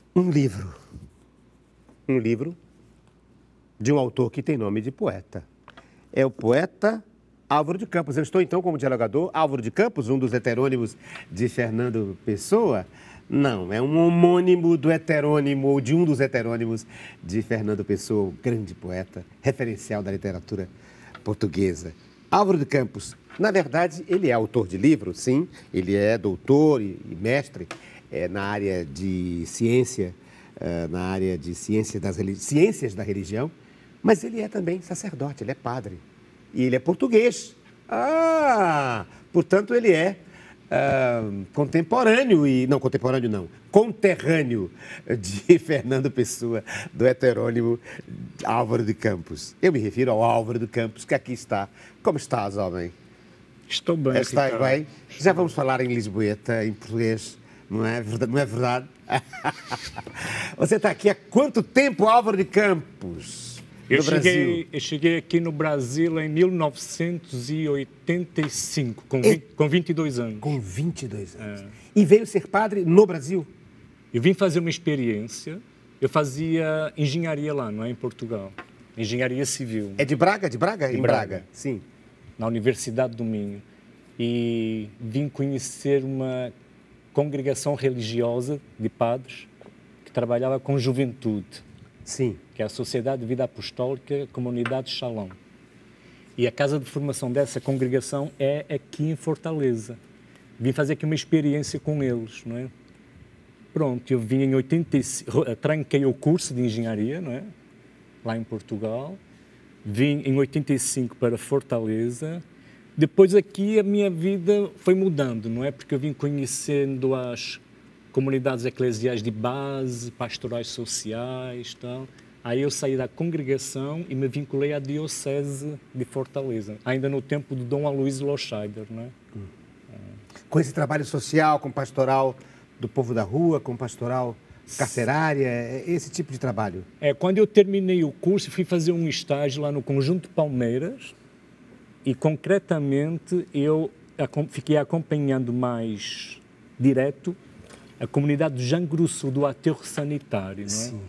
Um livro. Um livro de um autor que tem nome de poeta. É o poeta Álvaro de Campos. Eu estou, então, como dialogador. Álvaro de Campos, um dos heterônimos de Fernando Pessoa? Não, é um homônimo do heterônimo, ou de um dos heterônimos de Fernando Pessoa, o grande poeta, referencial da literatura portuguesa. Álvaro de Campos, na verdade, ele é autor de livros, sim. Ele é doutor e mestre na área de ciência, ciências da religião, mas ele é também sacerdote, ele é padre. E ele é português. Portanto, ele é conterrâneo de Fernando Pessoa, do heterônimo Álvaro de Campos. Eu me refiro ao Álvaro de Campos, que aqui está. Como estás, homem? Estou bem. Estás bem? Já vamos falar em lisboeta, em português, não é verdade? Você está aqui há quanto tempo, Álvaro de Campos? Eu cheguei aqui no Brasil em 1985, com 22 anos. Com 22 anos. E veio ser padre no Brasil? Eu vim fazer uma experiência. Eu fazia engenharia lá, não é? Em Portugal. Engenharia civil. É de Braga? De Braga? Em Braga, sim. Na Universidade do Minho. E vim conhecer uma congregação religiosa de padres que trabalhava com juventude. Sim. Que é a Sociedade de Vida Apostólica Comunidade Shalom. E a casa de formação dessa congregação é aqui em Fortaleza. Vim fazer aqui uma experiência com eles, não é? Pronto, eu vim em 85, tranquei o curso de engenharia, não é? Lá em Portugal. Vim em 85 para Fortaleza. Depois aqui a minha vida foi mudando, não é? Porque eu vim conhecendo as comunidades eclesiais de base, pastorais sociais, tal. Aí eu saí da congregação e me vinculei à Diocese de Fortaleza, ainda no tempo de Dom Aloysio Loscheider, não é? Com esse trabalho social, com pastoral do povo da rua, com pastoral carcerária, esse tipo de trabalho? Quando eu terminei o curso, fui fazer um estágio lá no Conjunto Palmeiras e, concretamente, eu fiquei acompanhando mais direto a comunidade de Jangrosso, do aterro sanitário, não é? Sim.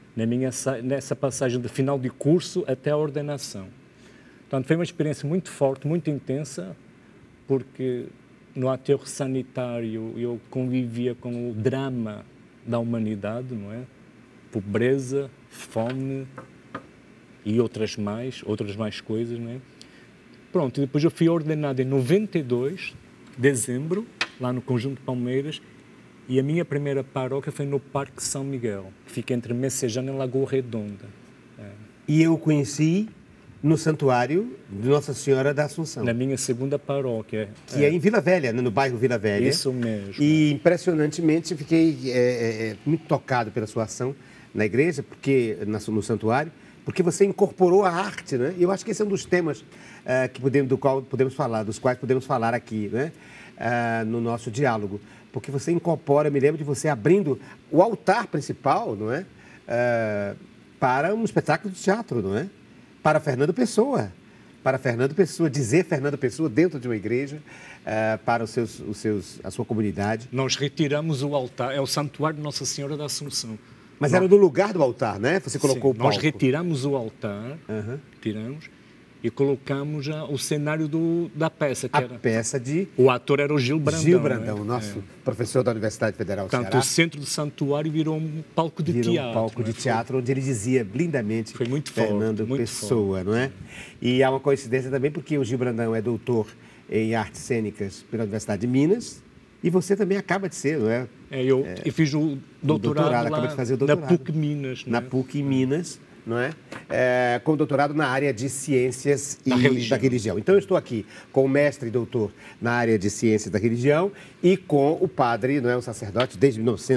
Nessa passagem de final de curso até a ordenação. Portanto, foi uma experiência muito forte, muito intensa, porque no aterro sanitário eu convivia com o drama da humanidade, não é? Pobreza, fome e outras mais coisas, não é? Pronto, e depois eu fui ordenado em 92, dezembro, lá no Conjunto Palmeiras. E a minha primeira paróquia foi no Parque São Miguel, que fica entre Messejana e Lagoa Redonda. E eu conheci no Santuário de Nossa Senhora da Assunção. Na minha segunda paróquia. Que é em Vila Velha, no bairro Vila Velha. Isso mesmo. E, impressionantemente, fiquei muito tocado pela sua ação na igreja, no Santuário, porque você incorporou a arte, né? E eu acho que esse é um dos temas dos quais podemos falar aqui, né? No nosso diálogo. Porque você incorpora, me lembro de você abrindo o altar principal, não é? Para um espetáculo de teatro, não é? Para Fernando Pessoa. Dizer Fernando Pessoa dentro de uma igreja, para a sua comunidade. Nós retiramos o altar, é o Santuário de Nossa Senhora da Assunção. Mas era no lugar do altar, né? Você colocou o palco. Nós retiramos o altar, e colocamos o cenário da peça. Peça de... O ator era o Gil Brandão. Gil Brandão, nosso professor da Universidade Federal do Ceará. Tanto o centro do santuário virou um palco de teatro. Um palco de teatro, onde ele dizia lindamente foi muito Fernando forte, muito Pessoa, forte. Não é? E há uma coincidência também, porque o Gil Brandão é doutor em artes cênicas pela Universidade de Minas, e você também acaba de ser, não é? Eu fiz o doutorado lá acaba de fazer o doutorado. na PUC Minas. Na PUC Minas. Não é? Com doutorado na área de ciências da religião. Então, eu estou aqui com o mestre e doutor na área de ciências da religião e com o padre, não é, um sacerdote, desde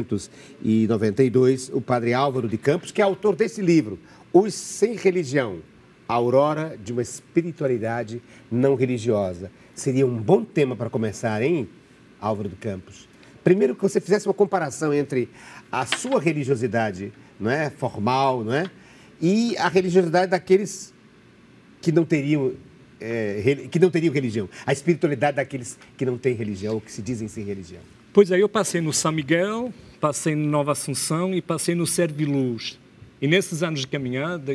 1992, o padre Álvaro de Campos, que é autor desse livro, Os Sem Religião, a Aurora de uma Espiritualidade Não Religiosa. Seria um bom tema para começar, hein, Álvaro de Campos? Primeiro que você fizesse uma comparação entre a sua religiosidade, não é, formal, não é? E a religiosidade daqueles que não teriam religião. A espiritualidade daqueles que não têm religião, ou que se dizem sem religião. Pois é, eu passei no São Miguel, passei no Nova Assunção e passei no Serviluz. E nesses anos de caminhada,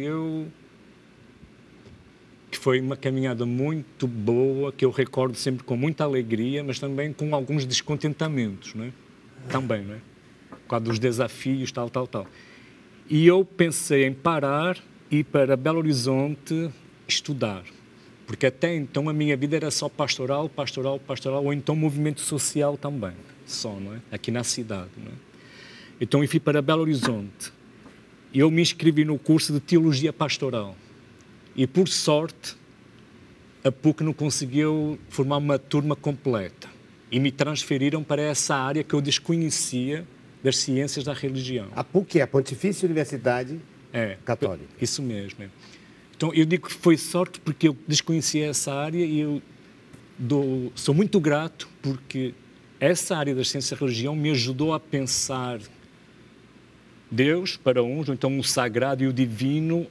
que foi uma caminhada muito boa, que eu recordo sempre com muita alegria, mas também com alguns descontentamentos, não é? Também, não é? Por causa dos desafios, tal. E eu pensei em parar e ir para Belo Horizonte estudar. Porque até então a minha vida era só pastoral, ou então movimento social também, só, não é? Aqui na cidade, não é? Então eu fui para Belo Horizonte. Eu me inscrevi no curso de Teologia Pastoral. E, por sorte, a PUC não conseguiu formar uma turma completa. E me transferiram para essa área que eu desconhecia das ciências da religião. A PUC é a Pontifícia Universidade Católica. Isso mesmo. Então, eu digo que foi sorte porque eu desconhecia essa área e eu sou muito grato porque essa área das ciências da religião me ajudou a pensar Deus para uns, ou então o sagrado e o divino,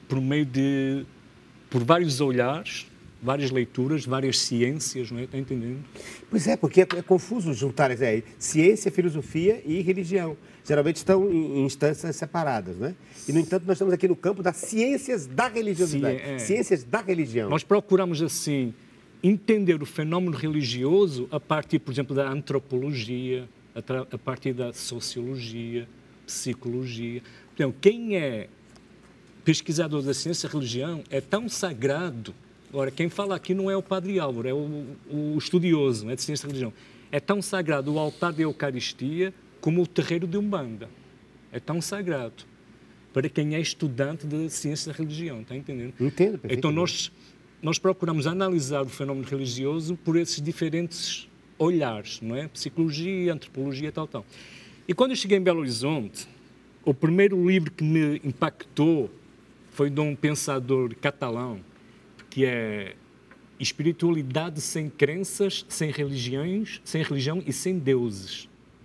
por vários olhares, várias leituras, várias ciências, não é? Está entendendo? Pois é, porque é confuso juntar ciência, filosofia e religião. Geralmente estão em instâncias separadas, né? E, no entanto, nós estamos aqui no campo das ciências da religiosidade. Ciências da religião. Nós procuramos, assim, entender o fenómeno religioso a partir, por exemplo, da antropologia, a partir da sociologia, psicologia. Então, quem é pesquisador da ciência da religião é tão sagrado. Agora, quem fala aqui não é o Padre Álvaro, é o estudioso, não é, de ciência da religião. É tão sagrado o altar da Eucaristia como o terreiro de Umbanda. É tão sagrado para quem é estudante de ciência da religião, está entendendo? Entendo perfeitamente. Então, nós procuramos analisar o fenómeno religioso por esses diferentes olhares, não é? Psicologia, antropologia, tal. E quando eu cheguei em Belo Horizonte, o primeiro livro que me impactou foi de um pensador catalão, que é Espiritualidade sem crenças, sem religião e sem deuses.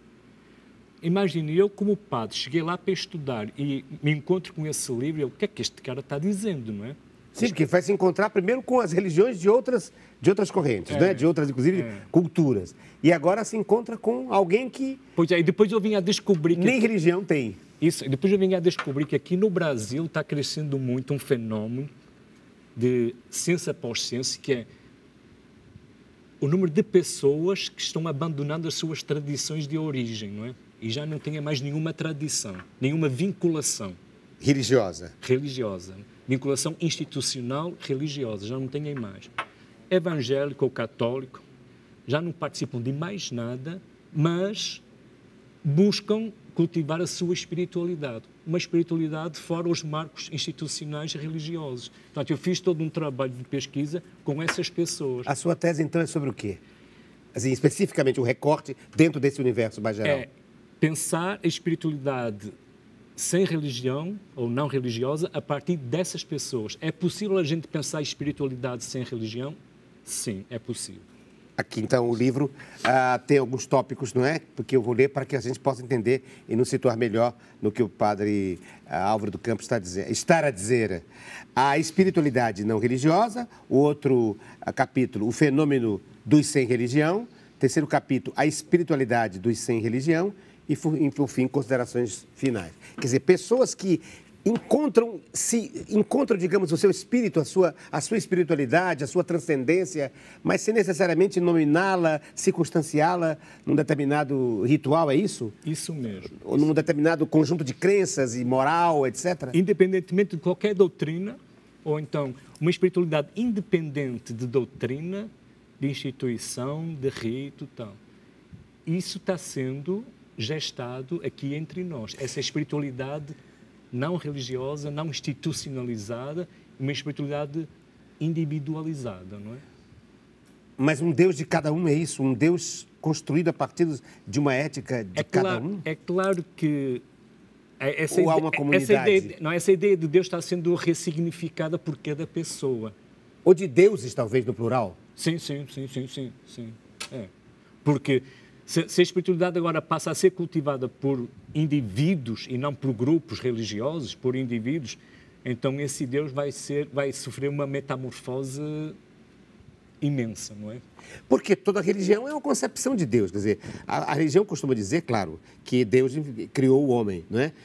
Imagine, eu como padre, cheguei lá para estudar e me encontro com esse livro e o que é que este cara está dizendo, não é? Sim, porque vai se encontrar primeiro com as religiões de outras correntes, né? De outras, inclusive, culturas. E agora se encontra com alguém que... Pois é, e depois eu vim a descobrir que... Nem religião tem. Isso, e depois eu vim a descobrir que aqui no Brasil está crescendo muito um fenômeno de ciência após ciência, que é o número de pessoas que estão abandonando as suas tradições de origem, não é? E já não têm mais nenhuma tradição, nenhuma vinculação. Religiosa. Vinculação institucional religiosa, já não têm mais. Evangélico ou católico, já não participam de mais nada, mas buscam cultivar a sua espiritualidade. Uma espiritualidade fora os marcos institucionais e religiosos. Portanto, eu fiz todo um trabalho de pesquisa com essas pessoas. A sua tese, então, é sobre o quê? Assim, especificamente, o recorte dentro desse universo mais geral. É pensar a espiritualidade sem religião ou não religiosa a partir dessas pessoas. É possível a gente pensar a espiritualidade sem religião? Sim, é possível. Aqui, então, o livro tem alguns tópicos, não é? Porque eu vou ler para que a gente possa entender e nos situar melhor no que o padre Álvaro do Campos está a dizer. A espiritualidade não religiosa, o outro capítulo, o fenômeno dos sem religião, terceiro capítulo, a espiritualidade dos sem religião e, por fim, considerações finais. Quer dizer, pessoas que encontram, digamos, o seu espírito, a sua espiritualidade, a sua transcendência, mas sem necessariamente nominá-la, circunstanciá-la num determinado ritual, é isso? Isso mesmo. Ou num determinado conjunto de crenças e moral, etc.? Independentemente de qualquer doutrina, ou então uma espiritualidade independente de doutrina, de instituição, de rito e tal. Isso está sendo gestado aqui entre nós. Essa espiritualidade não religiosa, não institucionalizada, uma espiritualidade individualizada, não é? Mas um Deus de cada um é isso? Um Deus construído a partir de uma ética de cada um? É claro que... Ou há uma comunidade? Essa ideia de Deus está sendo ressignificada por cada pessoa. Ou de deuses, talvez, no plural? Sim. É. Porque se a espiritualidade agora passa a ser cultivada por indivíduos e não por grupos religiosos, por indivíduos, então esse Deus vai sofrer uma metamorfose imensa, não é? Porque toda religião é uma concepção de Deus. Quer dizer, a religião costuma dizer, claro, que Deus criou o homem, não é?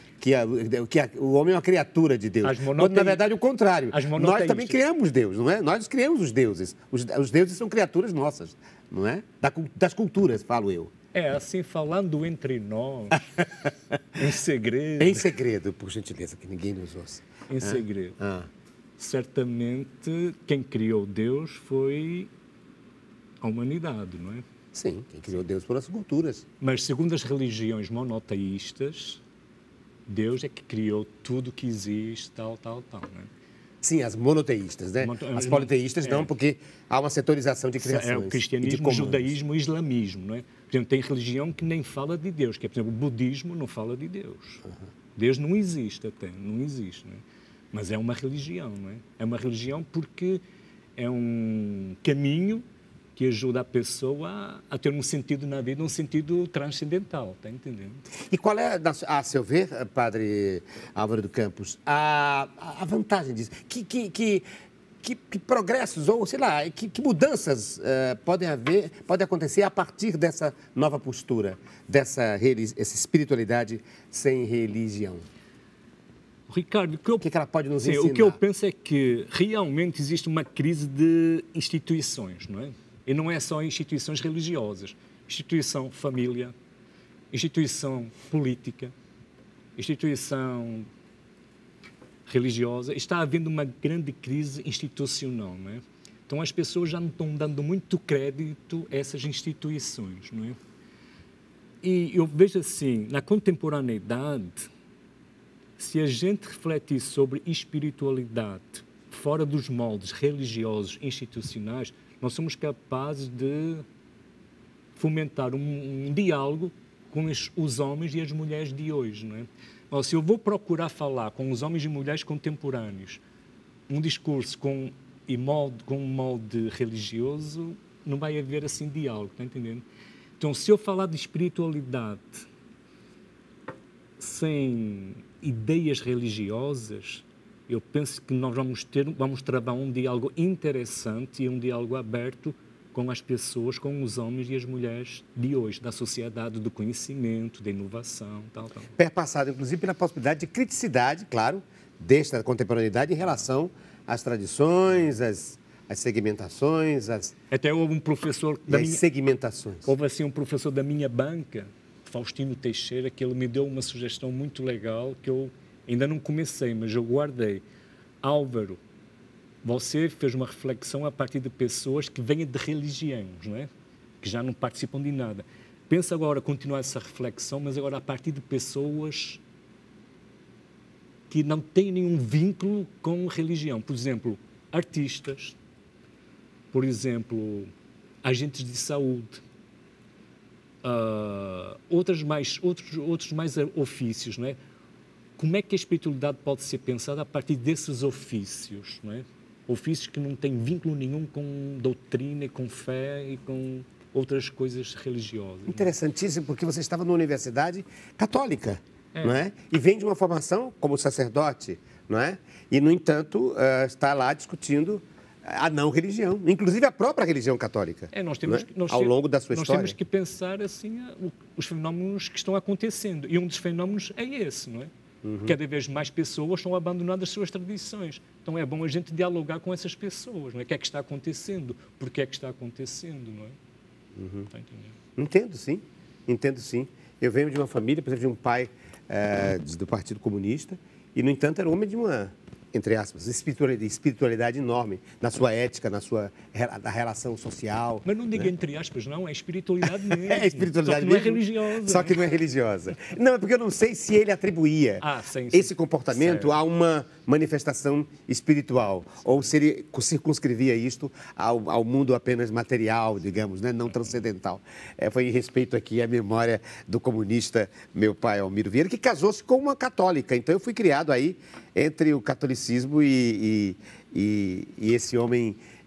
O homem é uma criatura de Deus. Quando, na verdade, é o contrário. Nós também criamos Deus, não é? Nós criamos os deuses. Os deuses são criaturas nossas, não é? Das culturas, falo eu. É, assim, falando entre nós, em segredo. Em segredo, por gentileza, que ninguém nos ouça. Em segredo. Certamente, quem criou Deus foi a humanidade, não é? Sim, quem criou Deus foram as culturas. Mas, segundo as religiões monoteístas, Deus é que criou tudo que existe, tal, não é? Sim, as monoteístas, né? As politeístas não, porque há uma setorização de criações. É o cristianismo, o judaísmo e o islamismo, não é? Por exemplo, tem religião que nem fala de Deus, que é, por exemplo, o budismo não fala de Deus. Deus não existe até, não existe, não é? Mas é uma religião, não é? É uma religião porque é um caminho que ajuda a pessoa a ter um sentido na vida, um sentido transcendental, está entendendo? E qual é, a seu ver, padre Álvaro do Campos, a vantagem disso? Que progressos ou, sei lá, que mudanças podem acontecer a partir dessa nova postura, essa espiritualidade sem religião? Ricardo, o que ela pode nos ensinar? O que eu penso é que realmente existe uma crise de instituições, não é? E não é só instituições religiosas. Instituição família, instituição política, instituição religiosa. Está havendo uma grande crise institucional, não é? Então as pessoas já não estão dando muito crédito a essas instituições, não é? E eu vejo assim, na contemporaneidade, se a gente refletir sobre espiritualidade fora dos moldes religiosos institucionais, nós somos capazes de fomentar um diálogo com os homens e as mulheres de hoje, não é? Mas, se eu vou procurar falar com os homens e mulheres contemporâneos um discurso com um molde religioso, não vai haver assim diálogo, está entendendo? Então, se eu falar de espiritualidade sem ideias religiosas, eu penso que nós vamos travar um diálogo interessante e um diálogo aberto com as pessoas, com os homens e as mulheres de hoje, da sociedade, do conhecimento, da inovação, tal. Perpassado, inclusive, pela possibilidade de criticidade, claro, desta contemporaneidade em relação às tradições, às segmentações, Até houve um professor segmentações. Houve assim um professor da minha banca, Faustino Teixeira, que ele me deu uma sugestão muito legal que eu ainda não comecei, mas eu guardei. Álvaro, você fez uma reflexão a partir de pessoas que vêm de religiões, não é? Que já não participam de nada. Pensa agora continuar essa reflexão, mas agora a partir de pessoas que não têm nenhum vínculo com religião. Por exemplo, artistas, por exemplo, agentes de saúde, outros mais ofícios, não é? Como é que a espiritualidade pode ser pensada a partir desses ofícios, não é? Ofícios que não têm vínculo nenhum com doutrina, com fé e com outras coisas religiosas. Interessantíssimo, porque você estava numa universidade católica, não é? E vem de uma formação como sacerdote, não é? E, no entanto, está lá discutindo a não religião, inclusive a própria religião católica. Ao longo da sua história. Nós temos que pensar assim os fenómenos que estão acontecendo. E um dos fenómenos é esse, não é? Cada vez mais pessoas estão abandonando as suas tradições. Então é bom a gente dialogar com essas pessoas, não é? O que é que está acontecendo? Por que é que está acontecendo, não é? Está entendendo? Entendo sim. Eu venho de uma família, por exemplo, de um pai do Partido Comunista, e, no entanto, era homem de uma, entre aspas, espiritualidade enorme, na sua ética, na relação social. Mas não diga entre aspas, não, é espiritualidade mesmo. É espiritualidade mesmo. Só que não é religiosa. Só que não é religiosa. Não, é porque eu não sei se ele atribuía esse comportamento a uma manifestação espiritual, ou se ele circunscrevia isto ao mundo apenas material, digamos, né? Não transcendental. Foi em respeito aqui à memória do comunista, meu pai, Almiro Vieira, que casou-se com uma católica. Então, eu fui criado aí entre o catolicismo e esse homem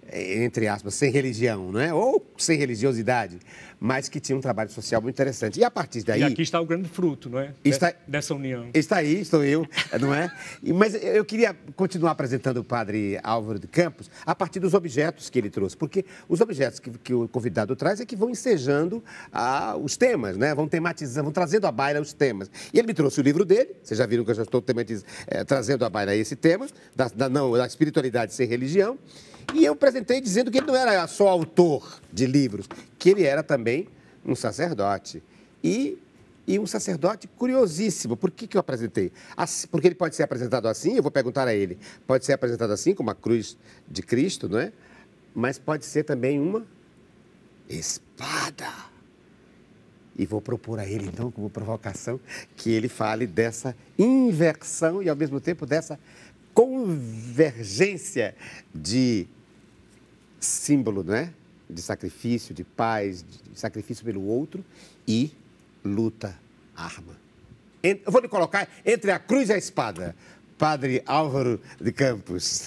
entre aspas, sem religião, não é? Ou sem religiosidade, mas que tinha um trabalho social muito interessante. E a partir daí... E aqui está o grande fruto, não é? Dessa união. Está aí, estou eu, não é? Mas eu queria continuar apresentando o padre Álvaro de Campos a partir dos objetos que ele trouxe, porque os objetos que o convidado traz é que vão ensejando os temas, né? Vão tematizando, vão trazendo à baila os temas. E ele me trouxe o livro dele, vocês já viram que eu já estou trazendo à baila esse tema, da espiritualidade sem religião. E eu apresentei dizendo que ele não era só autor de livros, que ele era também um sacerdote. E um sacerdote curiosíssimo. Por que eu apresentei? Porque ele pode ser apresentado assim, eu vou perguntar a ele, pode ser apresentado assim, como a cruz de Cristo, não é? Mas pode ser também uma espada. E vou propor a ele, então, como provocação, que ele fale dessa inversão e, ao mesmo tempo, dessa convergência de símbolo, né? De sacrifício, de paz, de sacrifício pelo outro e luta, arma. Eu vou lhe colocar entre a cruz e a espada, padre Álvaro de Campos.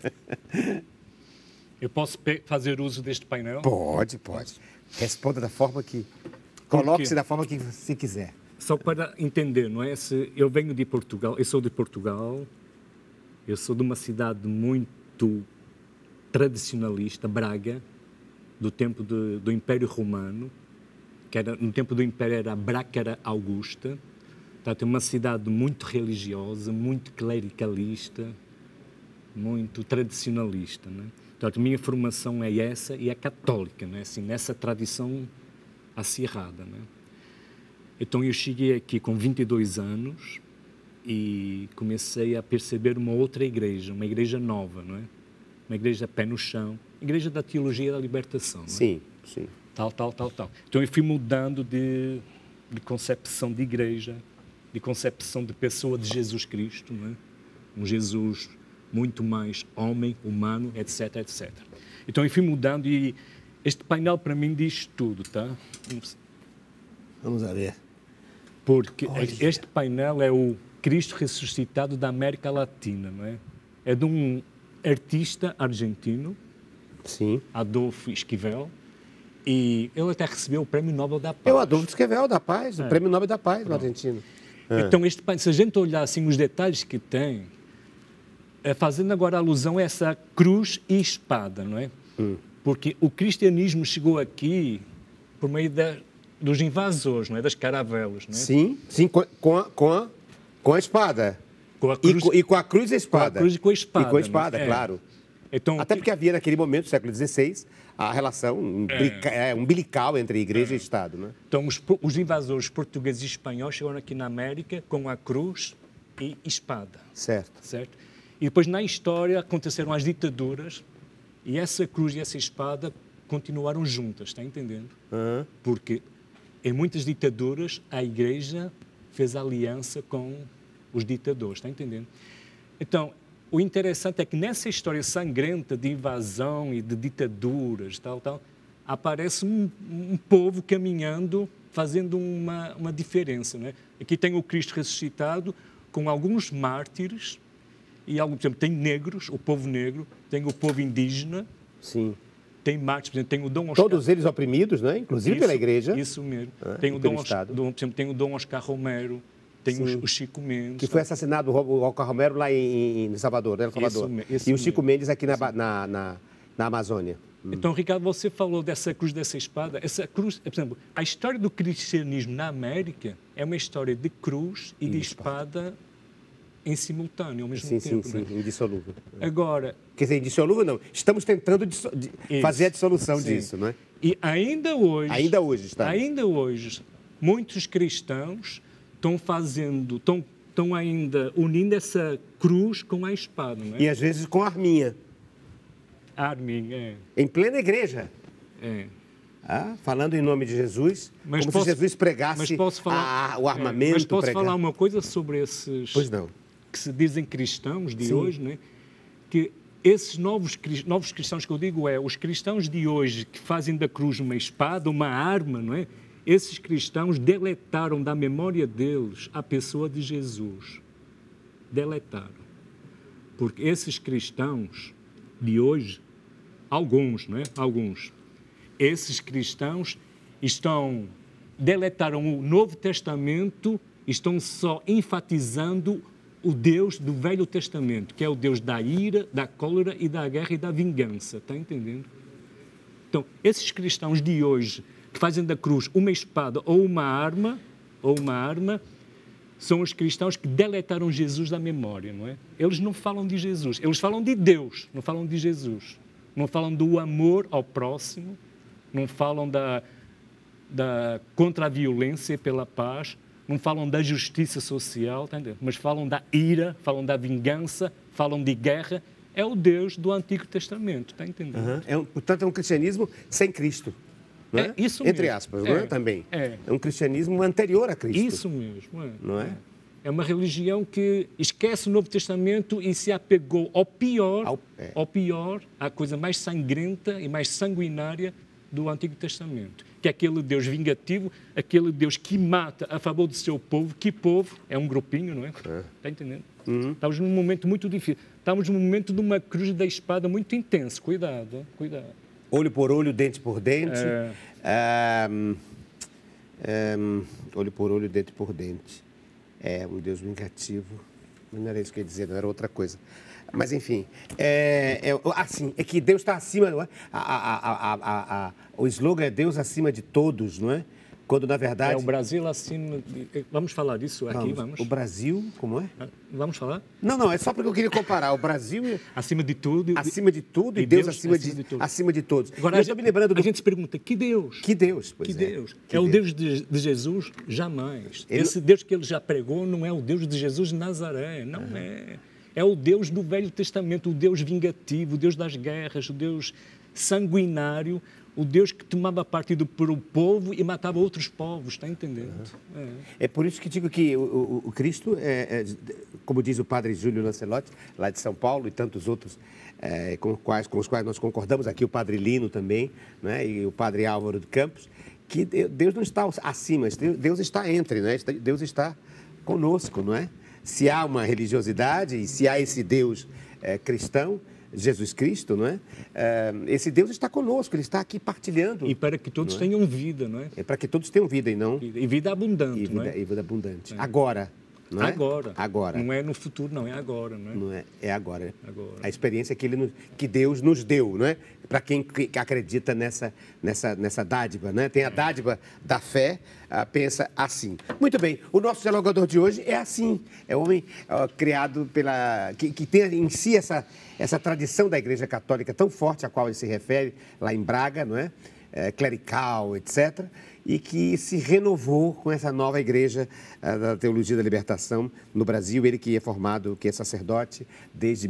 Eu posso fazer uso deste painel? Pode. Responda da forma que... Coloque-se da forma que você quiser. Só para entender, não é? Se eu venho de Portugal, eu sou de Portugal, eu sou de uma cidade muito tradicionalista, Braga, do tempo do Império Romano, que era, no tempo do Império era Brácara Augusta, portanto é uma cidade muito religiosa, muito clericalista, muito tradicionalista, não é? Portanto, a minha formação é essa e é católica, não é? Assim, nessa tradição acirrada, não é? Então eu cheguei aqui com 22 anos e comecei a perceber uma outra igreja, uma igreja nova, não é? Uma igreja pé no chão, igreja da teologia da libertação, não é? Sim. Tal. Então eu fui mudando de concepção de igreja, de concepção de pessoa de Jesus Cristo, não é? Um Jesus muito mais homem, humano, etc. Então eu fui mudando e este painel para mim diz tudo, tá? Vamos a ver. Porque este painel é o Cristo ressuscitado da América Latina, não é? É de um artista argentino, sim, Adolfo Esquivel, e ele até recebeu o Prêmio Nobel da Paz. É o Adolfo Esquivel da Paz, o Prêmio Nobel da Paz do argentino. Então, este painel, se a gente olhar assim os detalhes que tem, fazendo agora alusão a essa cruz e espada, não é? Porque o cristianismo chegou aqui por meio dos invasores, não é? Das caravelas, não é? Sim, com a espada. Com a cruz, e com a cruz e a espada. Com a cruz e com a espada. E com a espada, claro. Então, até porque havia naquele momento, no século XVI, a relação umbilical entre igreja e Estado, né? Então, os invasores portugueses e espanhóis chegaram aqui na América com a cruz e espada. Certo. E depois, na história, aconteceram as ditaduras e essa cruz e essa espada continuaram juntas, está entendendo? Porque em muitas ditaduras a Igreja fez aliança com os ditadores, está entendendo? Então, o interessante é que nessa história sangrenta de invasão e de ditaduras, tal, aparece um povo caminhando, fazendo uma diferença, não é? Aqui tem o Cristo ressuscitado com alguns mártires e, por exemplo, tem negros, o povo negro, tem o povo indígena. Sim. Tem mártires, por exemplo, tem o Dom Oscar... Todos eles oprimidos, né? Inclusive pela Igreja. Isso mesmo. Tem por exemplo, tem o Dom Oscar Romero, tem o Chico Mendes. Que foi assassinado o Oscar Romero lá em Salvador, né? Salvador. Isso e o Chico Mendes aqui na Amazônia. Então, Ricardo, você falou dessa cruz, dessa espada. Essa cruz, por exemplo, a história do cristianismo na América é uma história de cruz e de espada em simultâneo, ao mesmo tempo. Sim, indissolúvel. Agora... Quer dizer, indissolúvel não. Estamos tentando fazer a dissolução disso, não é? E ainda hoje... Ainda hoje, muitos cristãos estão ainda unindo essa cruz com a espada, não é? E às vezes com a arminha. A arminha, Em plena igreja. Falando em nome de Jesus, se Jesus pregasse o armamento. Mas posso falar uma coisa sobre esses... Pois não. Que se dizem cristãos de hoje, não é? Que esses novos cristãos que eu digo os cristãos de hoje que fazem da cruz uma espada, uma arma, não é? Esses cristãos deletaram da memória deles a pessoa de Jesus. Deletaram. Porque esses cristãos de hoje alguns, não é? Alguns. Esses cristãos deletaram o Novo Testamento, estão só enfatizando o Deus do Velho Testamento, que é o Deus da ira, da cólera e da guerra e da vingança. Está entendendo? Então, esses cristãos de hoje, que fazem da cruz uma espada ou uma arma, são os cristãos que deletaram Jesus da memória, não é? Eles não falam de Jesus, eles falam de Deus, não falam de Jesus. Não falam do amor ao próximo, não falam contra a violência pela paz, não falam da justiça social, tá entendendo? Mas falam da ira, falam da vingança, falam de guerra. É o Deus do Antigo Testamento, está entendendo? Portanto, é um cristianismo sem Cristo. Não é? Isso Entre mesmo. aspas, não é? Também. É um cristianismo anterior a Cristo. Isso mesmo. Não é? É uma religião que esquece o Novo Testamento e se apegou ao pior, à coisa mais sangrenta e mais sanguinária do Antigo Testamento, que é aquele Deus vingativo, aquele Deus que mata a favor do seu povo. Que povo? É um grupinho, não é? Está entendendo? Estamos num momento muito difícil. Estamos num momento de uma cruz da espada muito intenso. Cuidado, cuidado. Olho por olho, dente por dente. Olho por olho, dente por dente. É um Deus vingativo. Não era isso que eu ia dizer, não era outra coisa. Mas, enfim, assim, é que Deus está acima, não é? O slogan é Deus acima de todos, não é? Quando, na verdade... É o Brasil acima... Vamos falar disso aqui, vamos? O Brasil, como é? Vamos falar? Não, é só porque eu queria comparar. O Brasil... Acima de tudo. Acima de tudo e Deus acima de todos. Agora, eu estou me lembrando a gente se pergunta, que Deus? Que Deus, pois que Deus? É o Deus de Jesus? Jamais. Esse Deus que ele já pregou não é o Deus de Jesus de Nazaré, não é. É o Deus do Velho Testamento, o Deus vingativo, o Deus das guerras, o Deus sanguinário, o Deus que tomava partido por um povo e matava outros povos, está entendendo? É por isso que digo que o Cristo, como diz o padre Júlio Lancelotti, lá de São Paulo, e tantos outros com os quais nós concordamos, aqui o padre Lino também, né, e o padre Álvaro de Campos, que Deus não está acima, Deus está entre, né? Deus está conosco, não é? Se há uma religiosidade e se há esse Deus cristão, Jesus Cristo, não é? Esse Deus está conosco, Ele está aqui partilhando. E para que todos tenham vida, não é? É para que todos tenham vida e não... E vida abundante, não é? E vida abundante. É. Agora, não é? Agora. Não é no futuro, não, é agora, não é? Não é, é agora. Agora. A experiência que Deus nos deu, não é? Para quem acredita nessa dádiva, né? Tem a dádiva da fé, pensa assim. Muito bem, o nosso dialogador de hoje é assim, é um homem criado que tem em si essa tradição da Igreja Católica tão forte a qual ele se refere, lá em Braga, não é? Clerical, etc., e que se renovou com essa nova igreja da Teologia da Libertação no Brasil. Ele que é formado, que é sacerdote desde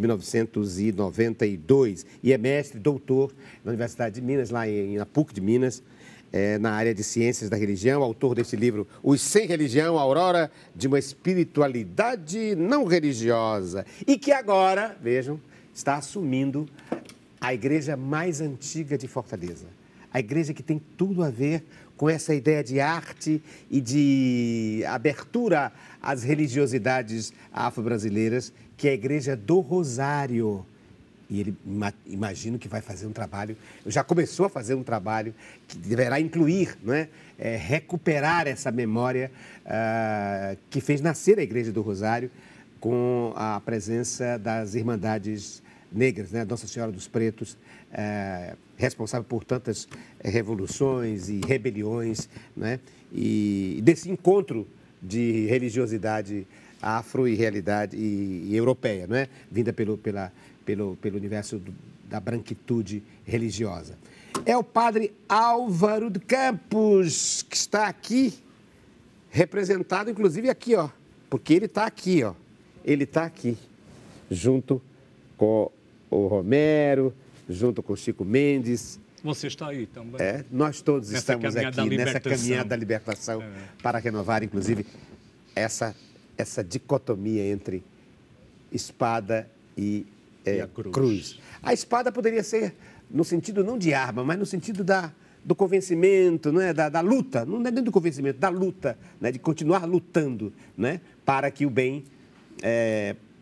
1992 e é mestre, doutor na Universidade de Minas, lá na PUC de Minas, na área de Ciências da Religião, autor desse livro Os Sem Religião, Aurora de uma Espiritualidade Não Religiosa, e que agora, vejam, está assumindo a igreja mais antiga de Fortaleza. A igreja que tem tudo a ver com essa ideia de arte e de abertura às religiosidades afro-brasileiras, que é a Igreja do Rosário. E ele, imagino que vai fazer um trabalho, já começou a fazer um trabalho que deverá incluir, não é? Recuperar essa memória que fez nascer a Igreja do Rosário com a presença das Irmandades Negras, né? Nossa Senhora dos Pretos, responsável por tantas revoluções e rebeliões, né? E desse encontro de religiosidade afro e realidade e europeia, não é? Vinda pelo universo da branquitude religiosa. É o padre Álvaro de Campos, que está aqui, representado, inclusive aqui, ó, porque ele está aqui, ó. Ele está aqui, junto com o Romero, junto com o Chico Mendes. Você está aí também. Nós todos estamos aqui nessa caminhada da libertação para renovar, inclusive, essa dicotomia entre espada e a cruz. A espada poderia ser no sentido não de arma, mas no sentido do convencimento, não é? Da luta, não é nem do convencimento, da luta, né? De continuar lutando, né? Para que o bem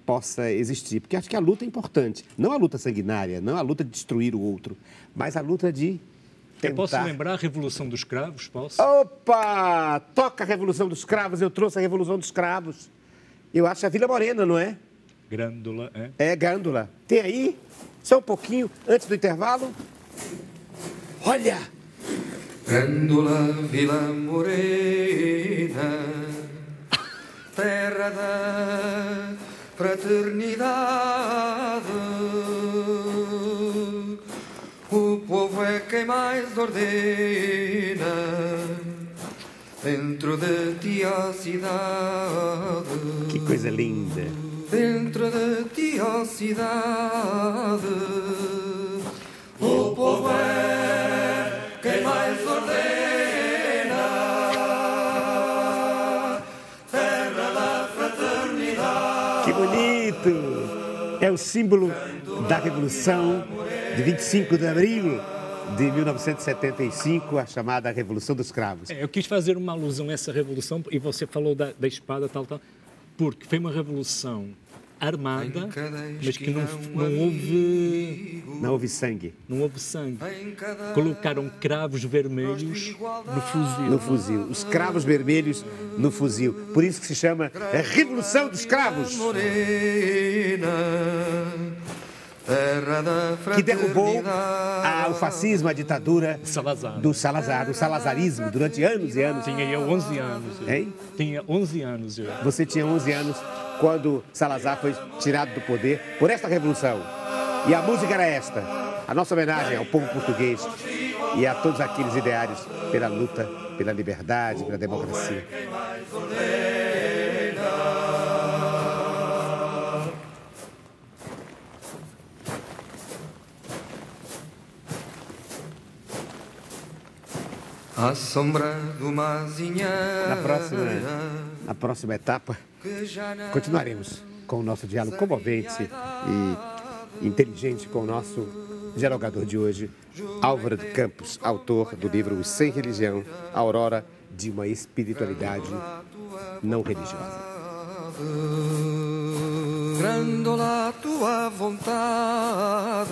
possa existir. Porque acho que a luta é importante. Não a luta sanguinária, não a luta de destruir o outro, mas a luta de tentar... Eu posso lembrar a Revolução dos Cravos, posso? Opa! Toca a Revolução dos Cravos, eu trouxe a Revolução dos Cravos. Eu acho a Vila Morena, não é? Grândola, é? É, Gândola. Tem aí? Só um pouquinho, antes do intervalo. Olha! Grândola, Vila Morena, terra da fraternidade. O povo é quem mais ordena, dentro de ti a cidade. Que coisa linda! Dentro de ti a cidade. O povo é quem mais ordena, terra da fraternidade. Que bonito! É o símbolo da Revolução de 25 de abril de 1975, a chamada Revolução dos Cravos. Eu quis fazer uma alusão a essa revolução, e você falou da espada, tal, porque foi uma revolução armada, mas que não houve... Não houve sangue. Não houve sangue. Colocaram cravos vermelhos no fuzil. No fuzil. Os cravos vermelhos no fuzil. Por isso que se chama a Revolução dos Cravos. Que derrubou o fascismo, a ditadura Salazar. do Salazar, do salazarismo, durante anos e anos. Tinha eu 11 anos. Hein? Tinha 11 anos. Você tinha 11 anos quando Salazar foi tirado do poder por esta revolução. E a música era esta, a nossa homenagem ao povo português e a todos aqueles ideários pela luta, pela liberdade, pela democracia. À sombra do Mazinha. Na próxima etapa, continuaremos com o nosso diálogo comovente e inteligente com o nosso dialogador de hoje, Álvaro de Campos, autor do livro Os Sem Religião, a Aurora de uma Espiritualidade Não Religiosa. Grândola, tua vontade.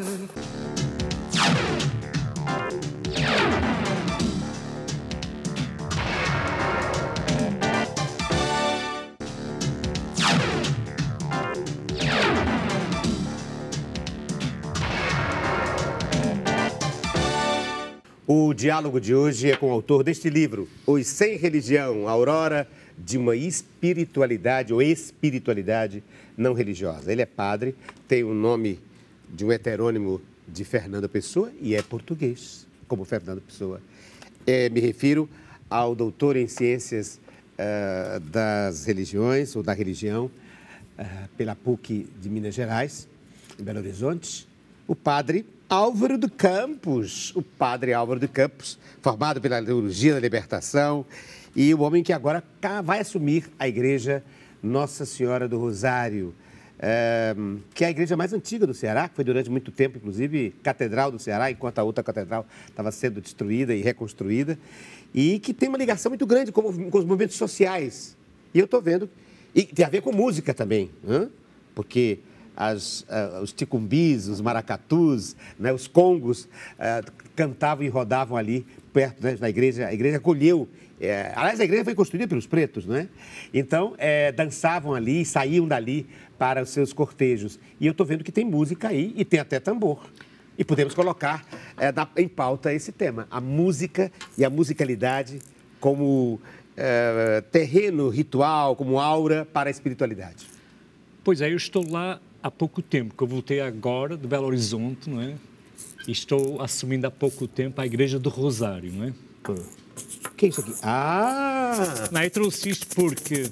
O diálogo de hoje é com o autor deste livro, Os Sem Religião, a Aurora de uma Espiritualidade ou Espiritualidade Não Religiosa. Ele é padre, tem o nome de um heterônimo de Fernando Pessoa e é português, como Fernando Pessoa. Me refiro ao doutor em Ciências das Religiões ou da Religião pela PUC de Minas Gerais, em Belo Horizonte, o padre Álvaro de Campos, o padre Álvaro de Campos, formado pela Teologia da Libertação e o homem que agora vai assumir a igreja Nossa Senhora do Rosário, que é a igreja mais antiga do Ceará, que foi durante muito tempo, inclusive, catedral do Ceará, enquanto a outra catedral estava sendo destruída e reconstruída, e que tem uma ligação muito grande com os movimentos sociais. E eu estou vendo, e tem a ver com música também, porque os ticumbis, os maracatus, né, os congos cantavam e rodavam ali perto, né, da igreja. A igreja acolheu. Aliás, a igreja foi construída pelos pretos, né? Então, dançavam ali, saíam dali para os seus cortejos. E eu estou vendo que tem música aí e tem até tambor. E podemos colocar em pauta esse tema, a música e a musicalidade como terreno ritual, como aura para a espiritualidade. Pois é, eu estou lá há pouco tempo, que eu voltei agora de Belo Horizonte, não é? E estou assumindo há pouco tempo a Igreja do Rosário, não é? O que é isso aqui? Não, eu trouxe isto porque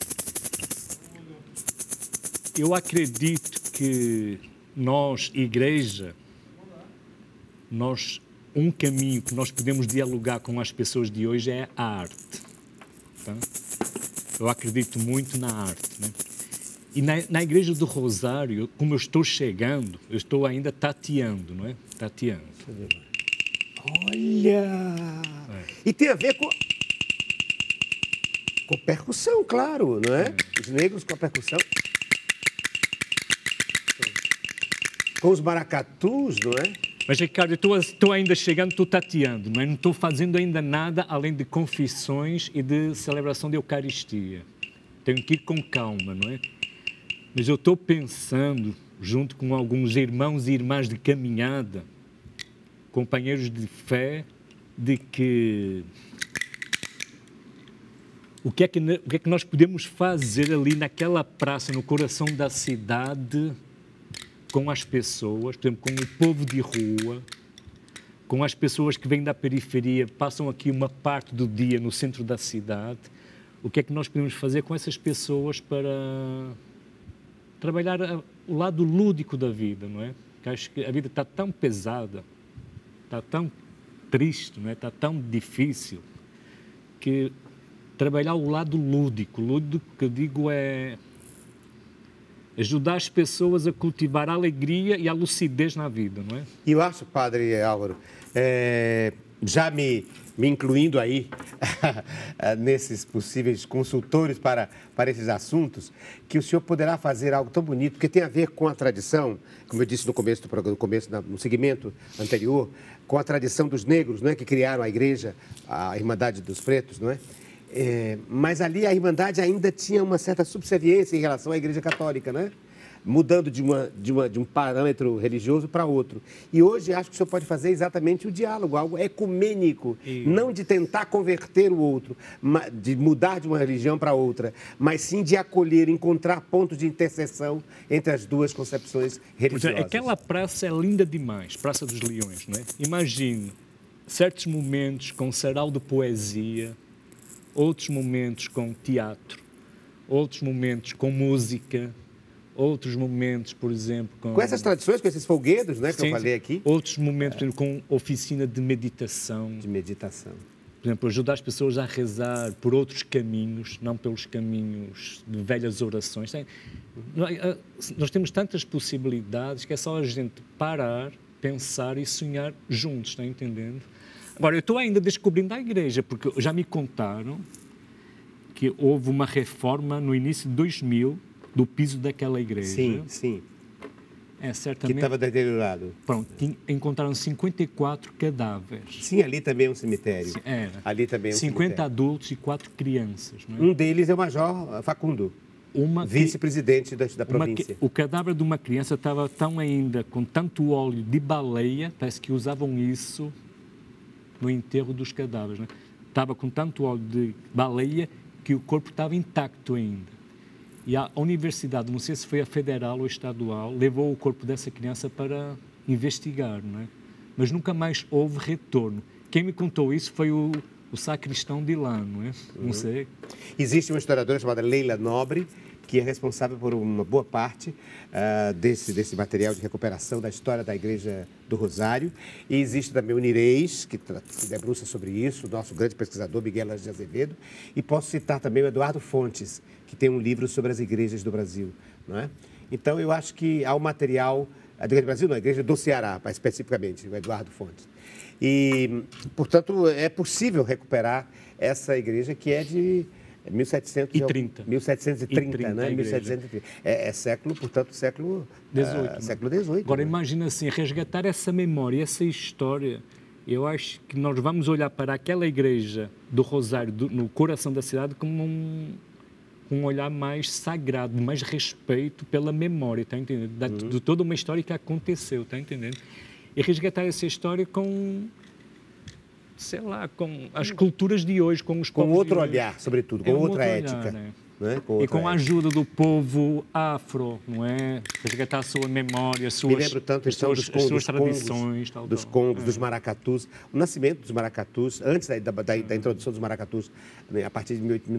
eu acredito que nós, Igreja, um caminho que nós podemos dialogar com as pessoas de hoje é a arte. Tá? Eu acredito muito na arte, né? E na Igreja do Rosário, como eu estou chegando, eu estou ainda tateando, não é? Tateando. Olha! E tem a ver com percussão, claro, não é? Os negros com a percussão. Com os maracatus, não é? Mas, Ricardo, eu estou ainda chegando, estou tateando, não é? Não estou fazendo ainda nada além de confissões e de celebração de Eucaristia. Tenho que ir com calma, não é? Mas eu estou pensando, junto com alguns irmãos e irmãs de caminhada, companheiros de fé, de que o que é que nós podemos fazer ali naquela praça, no coração da cidade, com as pessoas, por exemplo, com o povo de rua, com as pessoas que vêm da periferia, passam aqui uma parte do dia no centro da cidade. O que é que nós podemos fazer com essas pessoas para trabalhar o lado lúdico da vida, não é? Porque acho que a vida está tão pesada, está tão triste, não é? Está tão difícil, que trabalhar o lado lúdico que eu digo é ajudar as pessoas a cultivar a alegria e a lucidez na vida, não é? E eu acho, Padre Álvaro, já me incluindo aí nesses possíveis consultores para esses assuntos, que o senhor poderá fazer algo tão bonito, porque tem a ver com a tradição, como eu disse no começo do programa, no segmento anterior, com a tradição dos negros, não é, que criaram a igreja, a Irmandade dos Pretos, não é? Mas ali a Irmandade ainda tinha uma certa subserviência em relação à Igreja Católica, né? Mudando de um parâmetro religioso para outro. E hoje acho que o senhor pode fazer exatamente o diálogo, algo ecumênico, não de tentar converter o outro, de mudar de uma religião para outra, mas sim de acolher, encontrar pontos de interseção entre as duas concepções religiosas. Aquela praça é linda demais, Praça dos Leões, não é? Imagine certos momentos com sarau de poesia, outros momentos com teatro, outros momentos com música, outros momentos, por exemplo, com essas tradições, com esses folguedos, né, que sim, eu falei aqui. Outros momentos, por exemplo, com oficina de meditação. De meditação. Por exemplo, ajudar as pessoas a rezar por outros caminhos, não pelos caminhos de velhas orações. Nós temos tantas possibilidades que é só a gente parar, pensar e sonhar juntos, está entendendo? Agora, eu estou ainda descobrindo a igreja, porque já me contaram que houve uma reforma no início de 2000 do piso daquela igreja. Sim, sim. Certamente. Que estava deteriorado. Pronto, encontraram 54 cadáveres. Sim, ali também é um cemitério. Sim, era. Ali também é um 50 cemitério. adultos e 4 crianças. Não é? Um deles é o Major Facundo, vice-presidente da província. O cadáver de uma criança estava com tanto óleo de baleia, parece que usavam isso no enterro dos cadáveres, né? Estava com tanto óleo de baleia que o corpo estava intacto ainda. E a universidade, não sei se foi a federal ou estadual, levou o corpo dessa criança para investigar, não é? Mas nunca mais houve retorno. Quem me contou isso foi o sacristão de lá, não é? Não sei. Existe uma historiadora chamada Leila Nobre, que é responsável por uma boa parte desse material de recuperação da história da Igreja do Rosário. E existe também o Nireis, que se debruça sobre isso, o nosso grande pesquisador Miguel Ângelo de Azevedo. E posso citar também o Eduardo Fontes, que tem um livro sobre as igrejas do Brasil, não é? Então, eu acho que há um material, a Igreja do Brasil não, a Igreja do Ceará, mais especificamente, o Eduardo Fontes. E, portanto, é possível recuperar essa igreja que é de 1730, né? 1730. É século, portanto, século XVIII. Agora, né? imagina assim, resgatar essa memória, essa história. Eu acho que nós vamos olhar para aquela igreja do Rosário, no coração da cidade, como um olhar mais sagrado, mais respeito pela memória, está entendendo? De toda uma história que aconteceu, está entendendo? E resgatar essa história com, sei lá, com as culturas de hoje, com os povos com outro de hoje. olhar, sobretudo, com outra ética. Olhar, né? Não é? E com a ajuda do povo afro, não é? Resgatar a sua memória, as Me lembro tanto as então, suas tradições. Dos congos, dos maracatus. O nascimento dos maracatus, antes da introdução dos maracatus, a partir de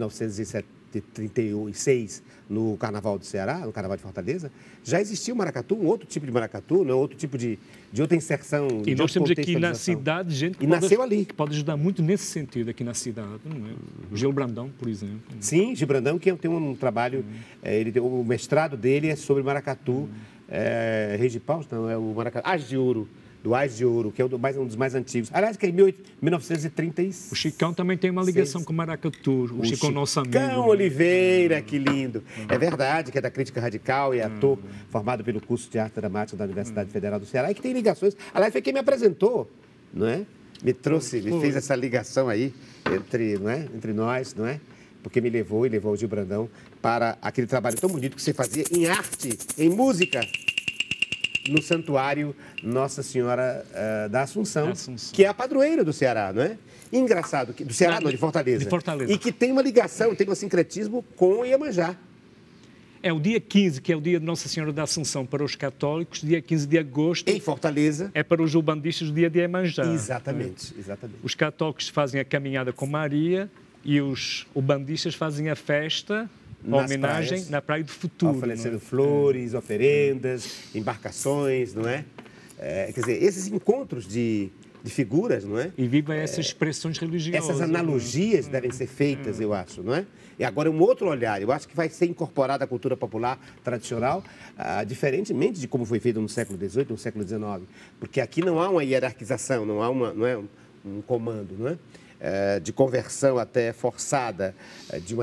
1936, no Carnaval do Ceará, no Carnaval de Fortaleza, já existia o maracatu, um outro tipo de maracatu, né? Outro tipo de outra inserção. E nós temos aqui na cidade gente que nasceu ali. Que pode ajudar muito nesse sentido aqui na cidade, não é? O Gil Brandão, por exemplo. Sim, Gil Brandão, que tem um trabalho, o mestrado dele é sobre maracatu, Rei de Paus, não, é o maracatu, As de Ouro, do Ás de Ouro, que é um dos mais antigos. Aliás, que é em 1936. O Chicão também tem uma ligação com o maracatu. O Chicão, nosso amigo. Chicão Oliveira, que lindo. É verdade que é da crítica radical e ator formado pelo curso de arte dramática da Universidade Federal do Ceará e que tem ligações. Aliás, foi quem me apresentou, não é? Me fez essa ligação aí entre nós, não é? Porque me levou e levou o Gil Brandão para aquele trabalho tão bonito que você fazia em arte, em música, no Santuário Nossa Senhora da Assunção, que é a padroeira do Ceará, não é? Engraçado, do Ceará não, de Fortaleza. De Fortaleza. E que tem uma ligação, tem um sincretismo com o Iemanjá. É o dia 15, que é o dia de Nossa Senhora da Assunção para os católicos, dia 15 de agosto. Em Fortaleza. É para os ubandistas o dia de Iemanjá. Exatamente, exatamente. Os católicos fazem a caminhada com Maria e os ubandistas fazem a festa, a homenagem praias, na Praia do Futuro. Oferecendo flores, oferendas, embarcações, não é? Quer dizer, esses encontros de figuras, não é? E viva essas expressões religiosas. Essas analogias devem ser feitas, eu acho, não é? E agora um outro olhar, eu acho que vai ser incorporada à cultura popular tradicional, diferentemente de como foi feito no século XVIII, no século XIX. Porque aqui não há uma hierarquização, não é um comando, não é? De conversão até forçada de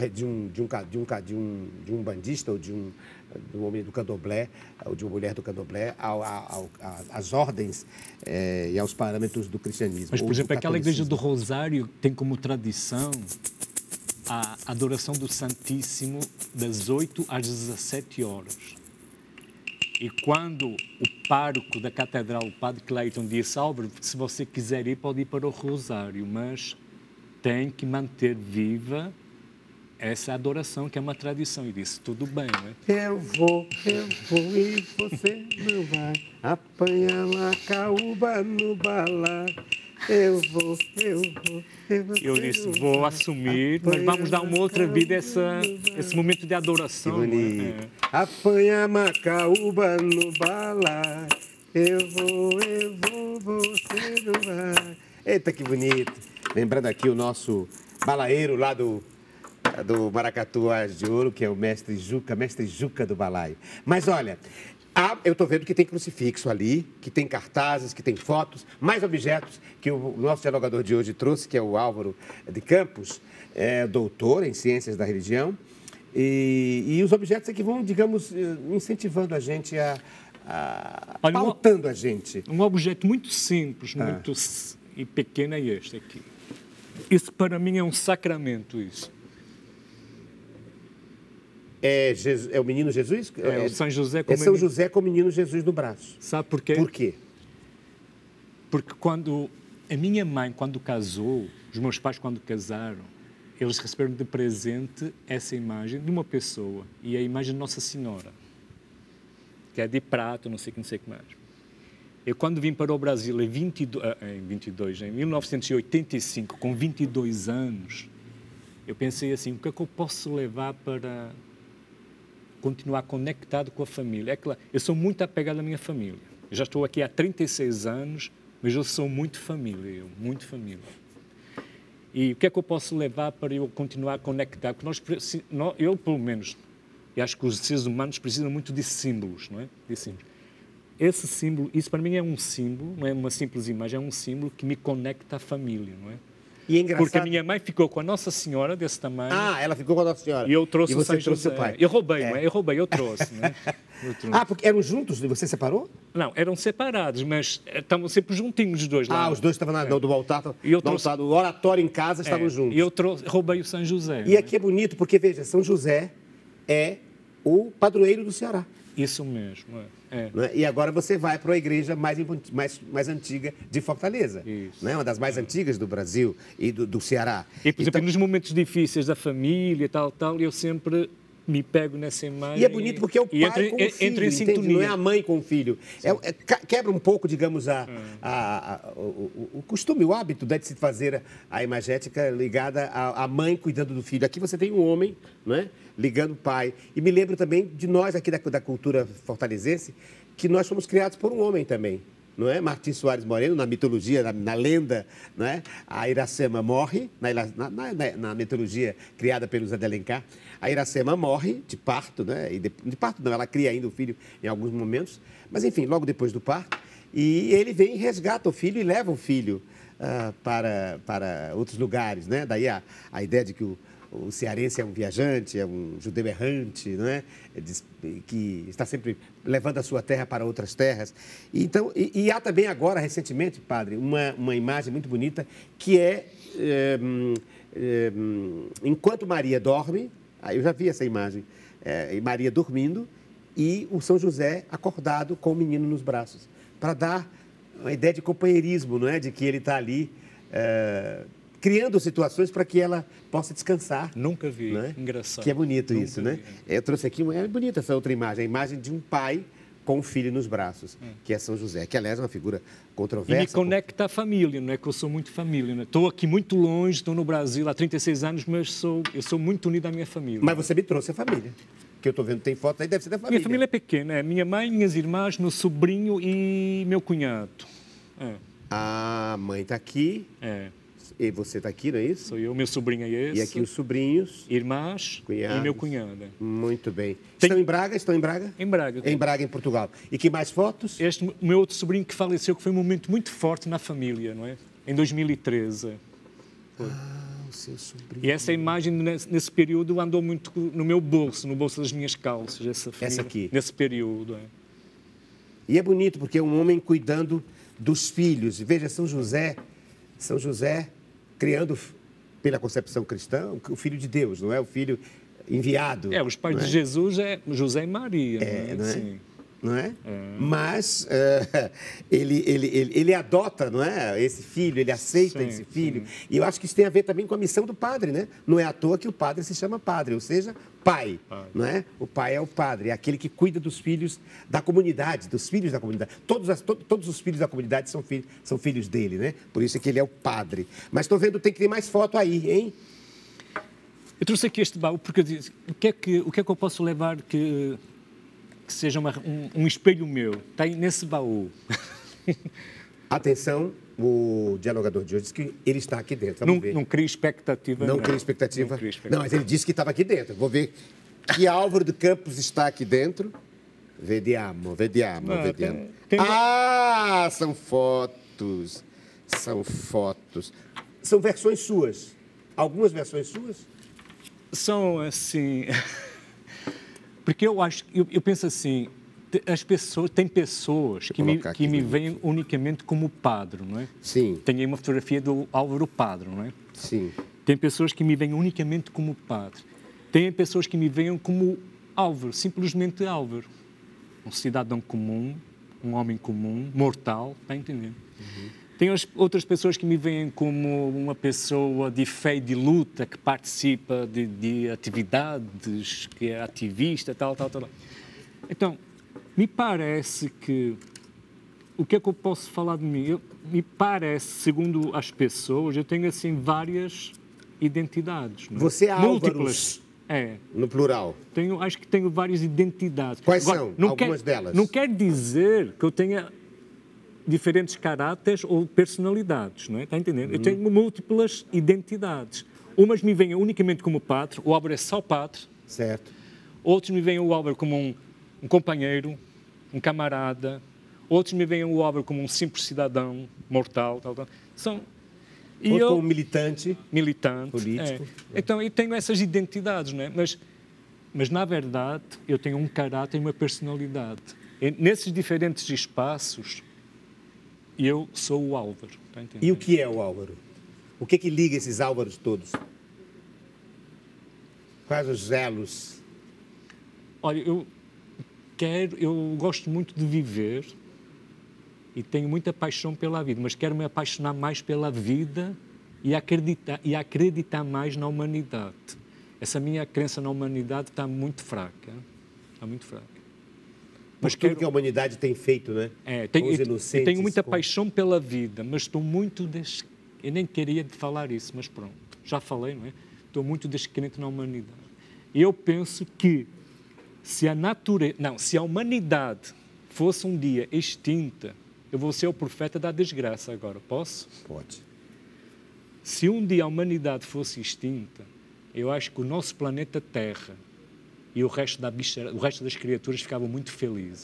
um bandista ou de um homem do candomblé, ou de uma mulher do candomblé, às ordens e aos parâmetros do cristianismo. Mas, por exemplo, aquela igreja do Rosário tem como tradição a adoração do Santíssimo das 8 às 17 horas. E quando o pároco da catedral, o padre Clayton, disse: Álvaro, se você quiser ir, pode ir para o Rosário, mas tem que manter viva essa adoração, que é uma tradição. E disse: tudo bem, não é? Eu vou e você não vai apanhar macaúba no balaio. Eu vou. Eu disse: vou assumir, mas vamos dar uma outra vida a esse momento de adoração. Que bonito. Apanha macaúba no balaio. Eu vou, você não vai. Eita, que bonito. Lembrando aqui o nosso balaeiro lá do Maracatu Ás de Ouro, que é o mestre Juca do balaio. Mas olha, eu estou vendo que tem crucifixo ali, que tem cartazes, que tem fotos, mais objetos que o nosso dialogador de hoje trouxe, que é o Álvaro de Campos, doutor em ciências da religião. E os objetos aqui vão, digamos, incentivando a gente pautando a gente. Um objeto muito simples, e pequeno é este aqui. Isso para mim é um sacramento, isso. É o menino Jesus? É o São José com São José com o menino Jesus no braço. Sabe por quê? Por quê? Porque quando a minha mãe, quando casou, os meus pais, quando casaram, eles receberam de presente essa imagem de uma pessoa, e a imagem de Nossa Senhora, que é de prata, não sei o que mais. Eu, quando vim para o Brasil em 1985, com 22 anos, eu pensei assim: o que é que eu posso levar para continuar conectado com a família? É claro, eu sou muito apegado à minha família. Eu já estou aqui há 36 anos, mas eu sou muito família, muito família. E o que é que eu posso levar para eu continuar conectado? Porque eu, pelo menos, eu acho que os seres humanos precisam muito de símbolos, não é? De símbolos. Esse símbolo, isso para mim é um símbolo, não é uma simples imagem, é um símbolo que me conecta à família, não é? E é engraçado... Porque a minha mãe ficou com a Nossa Senhora desse tamanho. Ela ficou com a Nossa Senhora. E eu trouxe o São José. O pai. Eu roubei, não é? Eu trouxe, não é? Porque eram juntos e você separou? Não, eram separados, mas estavam sempre juntinhos os dois lá. Os dois estavam do altar, do oratório em casa, estavam juntos. E eu roubei o São José. E aqui é bonito, porque, veja, São José é o padroeiro do Ceará. Isso mesmo, E agora você vai para a igreja mais antiga de Fortaleza. Isso. Uma das mais antigas do Brasil e do Ceará. E, por exemplo, nos momentos difíceis da família, tal, eu sempre me pego nessa imagem. E é bonito porque é o pai com o filho, entra em sintonia. Não é a mãe com o filho. Quebra um pouco, digamos, o costume, o hábito de se fazer a imagética ligada à mãe cuidando do filho. Aqui você tem um homem, não é? Ligando o pai. E me lembro também de nós aqui da cultura fortalezense, que nós fomos criados por um homem também, não é? Martim Soares Moreno, na mitologia, na lenda, não é? A Iracema morre, na mitologia criada pelo Zé de Alencar, a Iracema morre de parto, né? De parto não, ela cria ainda o filho em alguns momentos, mas enfim, logo depois do parto, E ele vem e resgata o filho e leva o filho para outros lugares, né? Daí a ideia de que o cearense é um viajante, é um judeu errante, não é? Que está sempre levando a sua terra para outras terras. Então, e há também agora, recentemente, padre, uma imagem muito bonita que enquanto Maria dorme, eu já vi essa imagem, Maria dormindo e o São José acordado com o menino nos braços, para dar uma ideia de companheirismo, não é? De que ele está ali criando situações para que ela possa descansar. Nunca vi, né? Engraçado. Que é bonito Nunca isso, né? vi. Eu trouxe aqui, é bonita essa outra imagem, a imagem de um pai com o filho nos braços, que é São José, que aliás é uma figura controversa. E me conecta à família, não é? Que eu sou muito família, não é? Estou aqui muito longe, estou no Brasil há 36 anos, mas eu sou muito unido à minha família. Mas você me trouxe a família, que eu estou vendo, tem foto aí, deve ser da família. Minha família é pequena, é minha mãe, minhas irmãs, meu sobrinho e meu cunhado. A mãe está aqui, e você está aqui, não é isso? Sou eu, meu sobrinho é esse. E aqui os sobrinhos. Irmãs Cunhados. e meu cunhado. Muito bem. Estão em Braga? Estão em Braga? Em Braga. Em Braga, em Portugal. E que mais fotos? Este o meu outro sobrinho que faleceu, que foi um momento muito forte na família, não é? Em 2013. O seu sobrinho. E essa imagem, nesse período, andou muito no meu bolso, no bolso das minhas calças. Essa aqui? Nesse período, E é bonito, porque é um homem cuidando dos filhos. E veja, São José criando, pela concepção cristã, o filho de Deus, não é? O filho enviado. Os pais de Jesus é José e Maria. Não é? Sim. Não é? Mas ele adota, não é? Esse filho, ele aceita esse filho. Sim. E eu acho que isso tem a ver também com a missão do padre, né? Não é à toa que o padre se chama padre, ou seja, pai, não é? O pai é o padre, é aquele que cuida dos filhos da comunidade, dos filhos da comunidade. Todos os filhos da comunidade são filhos dele, né? Por isso é que ele é o padre. Mas estou vendo, tem que ter mais foto aí, hein? Eu trouxe aqui este baú porque o que é que eu posso levar que seja um espelho meu? Está aí nesse baú. Atenção, o dialogador de hoje disse que ele está aqui dentro. Não cria expectativa. Não cria expectativa. Não, mas ele disse que estava aqui dentro. Vou ver que Álvaro de Campos está aqui dentro. Vediamo. São fotos. São versões suas. Algumas versões suas? São assim... Porque eu penso assim, tem pessoas que me veem unicamente como padre, não é? Sim. Tenho aí uma fotografia do Álvaro Padre, não é? Sim. Tem pessoas que me veem unicamente como padre. Tem pessoas que me veem como Álvaro, simplesmente Álvaro. Um cidadão comum, um homem comum, mortal, está a entender? Tem outras pessoas que me veem como uma pessoa de fé e de luta, que participa de atividades, que é ativista, tal. Então, me parece que... O que é que eu posso falar de mim? Me parece, segundo as pessoas, eu tenho, assim, várias identidades. Não é? Você é múltiplas. No plural. Acho que tenho várias identidades. Quais são algumas delas? Não quer dizer que eu tenha diferentes caráteres ou personalidades, não é? Está a entender? Eu tenho múltiplas identidades. Umas me veem unicamente como padre, o Álvaro é só padre. Certo. Outros me veem o Álvaro como um companheiro, um camarada. Outros me veem o Álvaro como um simples cidadão mortal, tal. Outro como militante. Político. Então, eu tenho essas identidades, não é? Mas, na verdade, eu tenho um caráter e uma personalidade. E, nesses diferentes espaços, eu sou o Álvaro. Tá entendendo? E o que é o Álvaro? O que liga esses Álvaros todos? Quais os elos? Olha, eu gosto muito de viver e tenho muita paixão pela vida, mas quero me apaixonar mais pela vida e acreditar mais na humanidade. Essa minha crença na humanidade está muito fraca. Está muito fraca. Mas tudo que a humanidade tem feito, né? Eu tenho muita paixão pela vida, mas estou muito... Eu nem queria falar isso, mas pronto. Já falei, não é? Estou muito descrente na humanidade. E eu penso que se a humanidade fosse um dia extinta, eu vou ser o profeta da desgraça agora. Posso? Pode. Se um dia a humanidade fosse extinta, eu acho que o nosso planeta Terra e o resto das criaturas ficavam muito felizes.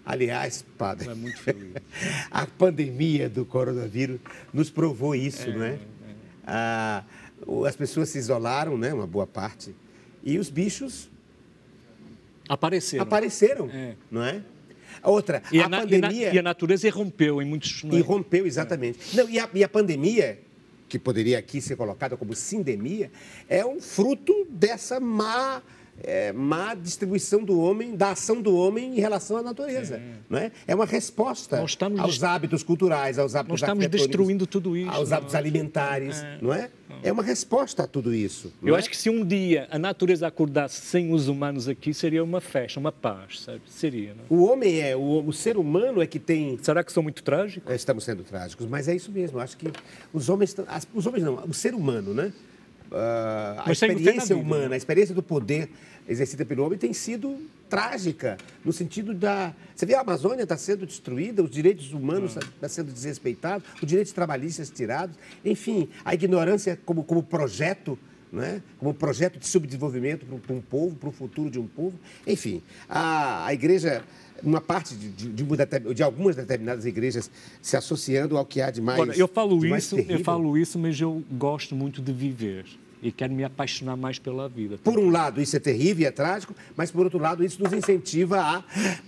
Aliás, padre, É muito feliz. a pandemia do coronavírus nos provou isso, não é? As pessoas se isolaram, né, uma boa parte, e os bichos apareceram, não é? Outra, a pandemia... E a natureza irrompeu em muitos... Não é? Irrompeu, exatamente. Não, e a pandemia, que poderia aqui ser colocada como sindemia, é um fruto dessa má distribuição do homem, da ação do homem em relação à natureza. Não é? É uma resposta aos hábitos culturais, aos hábitos arquitetônicos. Nós estamos destruindo tudo isso. Aos hábitos alimentares, não é? É uma resposta a tudo isso. Eu acho que se um dia a natureza acordasse sem os humanos aqui, seria uma festa, uma paz, sabe? Seria, não? O homem o ser humano é que tem... Será que são muito trágicos? Estamos sendo trágicos, mas é isso mesmo. Eu acho que os homens não, o ser humano, né? A experiência humana, a experiência do poder exercida pelo homem tem sido trágica, no sentido da... Você vê, a Amazônia está sendo destruída, os direitos humanos estão sendo desrespeitados, os direitos trabalhistas tirados, enfim, a ignorância como projeto, né? Como projeto de subdesenvolvimento para um povo, para o futuro de um povo. Enfim, a igreja... uma parte de algumas determinadas igrejas se associando ao que há de mais terrível. Eu falo isso, mas eu gosto muito de viver e quero me apaixonar mais pela vida. Por um lado, isso é terrível e é trágico, mas, por outro lado, isso nos incentiva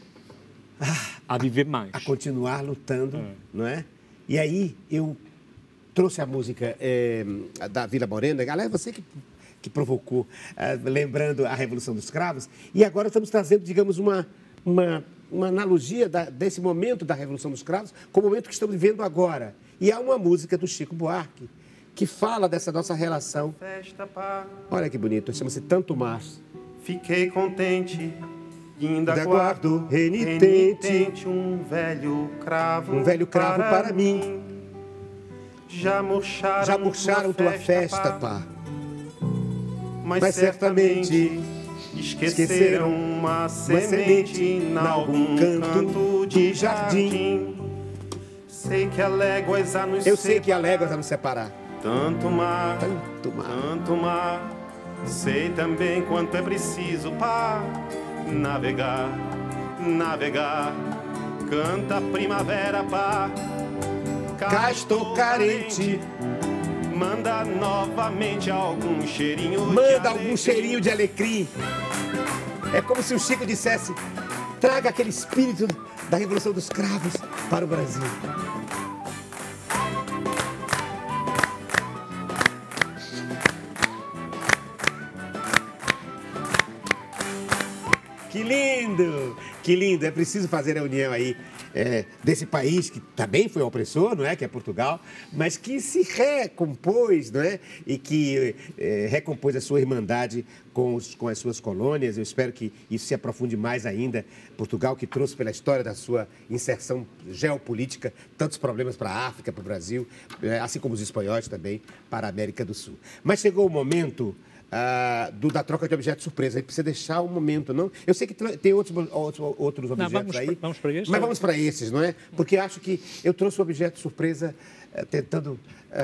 a viver mais. A continuar lutando, não é? E aí, eu trouxe a música da Vila Morena, galera, você que provocou, lembrando a Revolução dos Cravos, e agora estamos trazendo, digamos, uma analogia desse momento da Revolução dos Cravos com o momento que estamos vivendo agora. E há uma música do Chico Buarque que fala dessa nossa relação. Olha que bonito, chama-se Tanto Mais. Fiquei contente e ainda guardo renitente um velho cravo para mim. Já murcharam tua festa, pá. Mas certamente esqueceram uma semente em algum canto de jardim. Eu sei que há léguas a nos separar. Tanto mar. Sei também quanto é preciso para navegar. Canta a primavera, pá. Cá estou carente. Manda novamente algum cheirinho de alecrim. É como se o Chico dissesse: traga aquele espírito da Revolução dos Cravos para o Brasil. Que lindo! Que lindo! É preciso fazer a união aí desse país que também foi opressor, não é? Que é Portugal, mas que se recompôs, não é? E que recompôs a sua irmandade com as suas colônias. Eu espero que isso se aprofunde mais ainda. Portugal, que trouxe pela história da sua inserção geopolítica tantos problemas para a África, para o Brasil, assim como os espanhóis também para a América do Sul. Mas chegou o momento da troca de objetos surpresa. A gente precisa deixar um momento, não? Eu sei que tem outros objetos aí. Vamos para esses? Mas vamos para esses, não é? Porque acho que eu trouxe um objeto surpresa tentando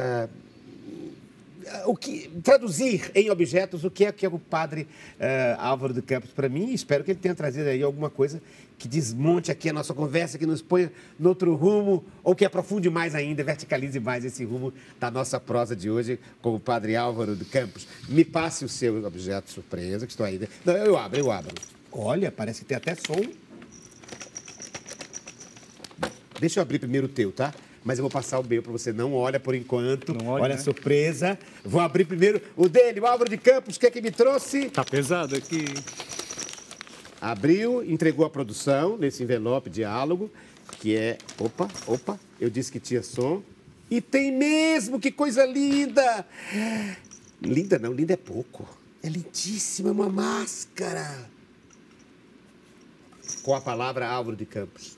traduzir em objetos o que é o padre Álvaro de Campos para mim. Espero que ele tenha trazido aí alguma coisa que desmonte aqui a nossa conversa, que nos ponha no outro rumo, ou que aprofunde mais ainda, verticalize mais esse rumo da nossa prosa de hoje com o padre Álvaro de Campos. Me passe o seu objeto surpresa, que estou aí. Não, eu abro. Olha, parece que tem até som. Deixa eu abrir primeiro o teu, tá? Mas eu vou passar o meu para você. Não olha por enquanto. Não olha, olha a né? surpresa. Vou abrir primeiro o dele, o Álvaro de Campos. O que é que me trouxe? Tá pesado aqui. Abriu, entregou a produção nesse envelope diálogo, que é... Opa, eu disse que tinha som. E tem mesmo, que coisa linda! Linda não, linda é pouco. É lindíssima, é uma máscara. Com a palavra Álvaro de Campos.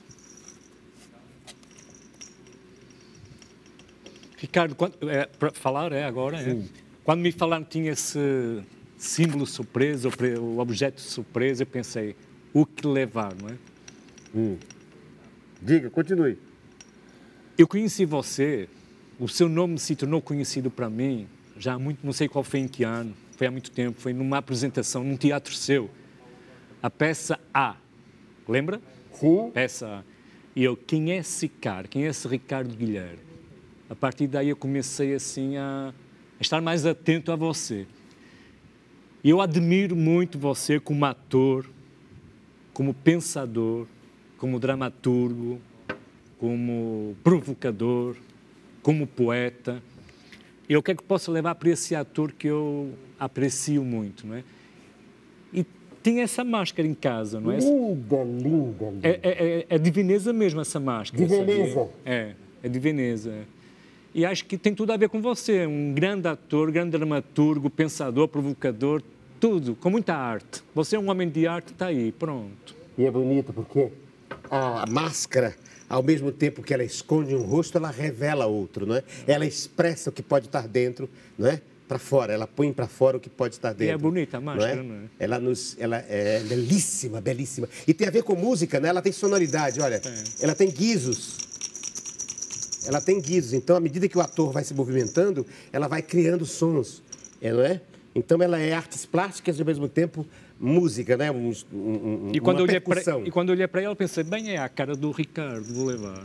Ricardo, para falar agora, quando me falaram que tinha esse símbolo surpresa, o objeto surpresa, eu pensei, o que levar, não é? Diga, continue. Eu conheci você, o seu nome se tornou conhecido para mim, já há muito, não sei qual foi em que ano, foi há muito tempo, foi numa apresentação, num teatro seu, a peça A, lembra? Sim. Peça A. E eu, quem é esse cara? Quem é esse Ricardo Guilherme? A partir daí eu comecei assim a estar mais atento a você. E eu admiro muito você como ator, como pensador, como dramaturgo, como provocador, como poeta. E o que é que posso levar para esse ator que eu aprecio muito, não é? E tem essa máscara em casa, não é? Linda, linda, linda. É de Veneza mesmo essa máscara. De Veneza? Sabia? É de Veneza. E acho que tem tudo a ver com você. Um grande ator, grande dramaturgo, pensador, provocador, tudo, com muita arte. Você é um homem de arte, está aí, pronto. E é bonito porque a máscara, ao mesmo tempo que ela esconde um rosto, ela revela outro, não é? Ela expressa o que pode estar dentro, não é? Para fora, ela põe para fora o que pode estar dentro. E é bonita a máscara, não é? Ela é belíssima, belíssima. E tem a ver com música, né? Ela tem sonoridade, olha. Ela tem guizos. Ela tem guizos. Então, à medida que o ator vai se movimentando, ela vai criando sons, não é? Então, ela é artes plásticas e, ao mesmo tempo, música, né? E quando uma percussão. eu olhei para ela, pensei, bem, é a cara do Ricardo, vou levar.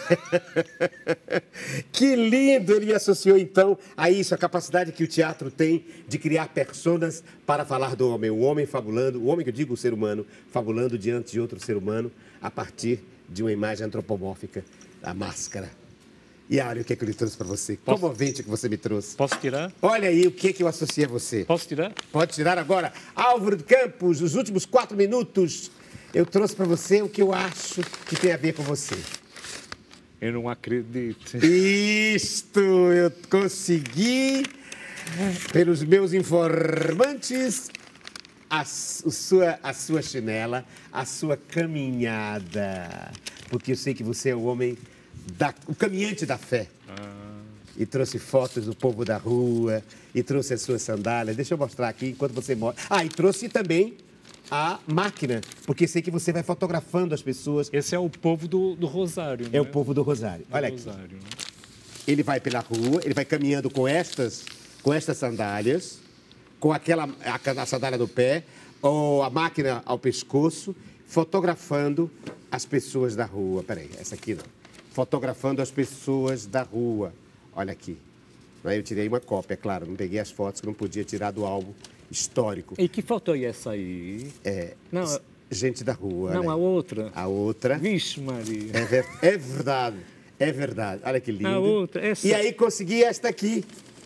Que lindo! Ele associou, então, a isso, a capacidade que o teatro tem de criar personas para falar do homem. O homem fabulando, o homem que eu digo, o ser humano, fabulando diante de outro ser humano a partir de uma imagem antropomórfica, a máscara. E olha o que eu lhe trouxe para você. Comovente que você me trouxe. Posso tirar? Olha aí o que eu associei a você. Posso tirar? Pode tirar agora. Álvaro de Campos, os últimos 4 minutos. Eu trouxe para você o que eu acho que tem a ver com você. Eu não acredito. Isto eu consegui, pelos meus informantes, a sua chinela, a sua caminhada. Porque eu sei que você é o homem, o caminhante da fé. E trouxe fotos do povo da rua, e trouxe as suas sandálias. Deixa eu mostrar aqui enquanto você mostra. E trouxe também a máquina, porque sei que você vai fotografando as pessoas. Esse é o povo do Rosário, né? É o povo do Rosário. Olha aqui. Rosário, né? Ele vai pela rua, ele vai caminhando com estas sandálias, com a sandália no pé, ou a máquina ao pescoço, fotografando as pessoas da rua. Peraí, essa aqui não. Fotografando as pessoas da rua. Olha aqui. Eu tirei uma cópia, é claro, não peguei as fotos que não podia tirar do álbum histórico. E que foto é essa aí? Não, gente da rua. Não, né? a outra. A outra. Vixe, Maria. É verdade. É verdade. Olha que lindo. A outra. Essa... E aí consegui esta aqui.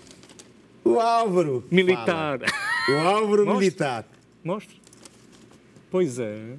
O Álvaro. Militar. Fala. O Álvaro militar. Mostra. Pois é.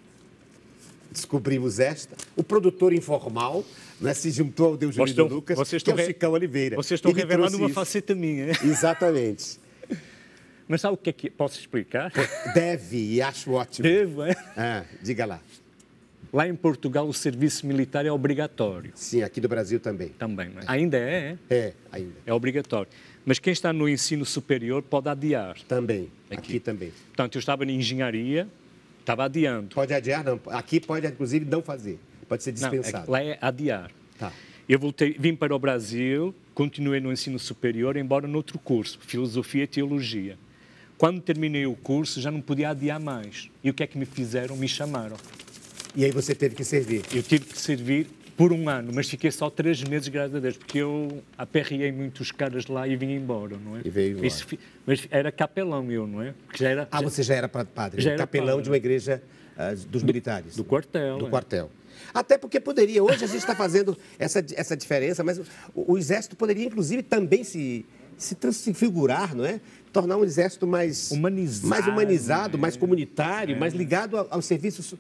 Descobrimos esta. O produtor informal, né, se juntou ao Deus Júlio Lucas, que é o Chicão Oliveira. Vocês estão revelando uma faceta minha. Exatamente. Mas sabe o que é que... Posso explicar? Deve, e acho ótimo. Devo, é? Diga lá. Lá em Portugal o serviço militar é obrigatório. Sim, aqui do Brasil também. Também, não é? Ainda é? Ainda. É obrigatório. Mas quem está no ensino superior pode adiar. Também, aqui também. Portanto, eu estava em engenharia, estava adiando. Pode adiar, não. Aqui pode, inclusive, não fazer. Pode ser dispensado. Não, lá é adiar. Tá. Eu vim para o Brasil, continuei no ensino superior, embora noutro curso, Filosofia e Teologia. Quando terminei o curso, já não podia adiar mais. E o que é que me fizeram? Me chamaram. E aí você teve que servir? Eu tive que servir por 1 ano, mas fiquei só 3 meses, graças a Deus, porque eu aperriei muitos caras lá e vim embora, não é? E veio embora. Mas era capelão eu, não é? Porque você já era padre? Já era capelão padre. De uma igreja dos militares? Do quartel. Do quartel. Até porque poderia, hoje a gente está fazendo essa diferença, mas o Exército poderia, inclusive, também se transfigurar, não é? Tornar um exército mais humanizado, mais comunitário, mais ligado aos serviços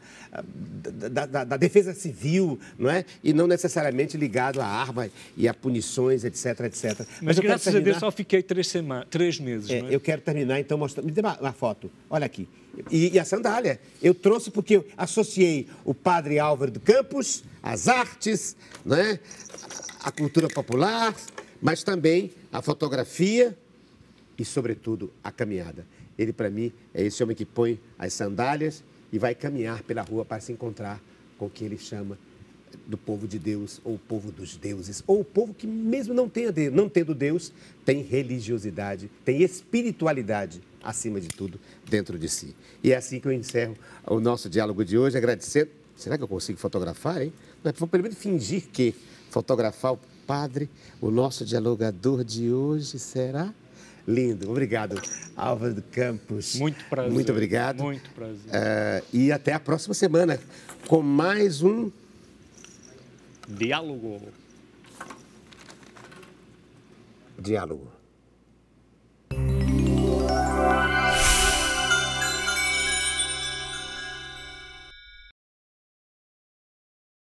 da defesa civil, não é? E não necessariamente ligado à arma e a punições, etc, etc. Mas graças a Deus só fiquei 3 meses, não é? Eu quero terminar, então, mostrando. Me dê uma foto. Olha aqui. E a sandália. Eu trouxe porque eu associei o padre Álvaro de Campos, as artes, não é? A cultura popular, mas também a fotografia e, sobretudo, a caminhada. Ele, para mim, é esse homem que põe as sandálias e vai caminhar pela rua para se encontrar com o que ele chama do povo de Deus, ou o povo dos deuses, ou o povo que, mesmo não tendo Deus, tem religiosidade, tem espiritualidade, acima de tudo, dentro de si. E é assim que eu encerro o nosso diálogo de hoje, agradecendo Será que eu consigo fotografar, hein? Vou pelo menos fingir que fotografar o padre, o nosso dialogador de hoje, será? Lindo. Obrigado, Álvaro dos Campos. Muito prazer. Muito obrigado. Muito prazer. E até a próxima semana com mais um... Diálogo. Diálogo.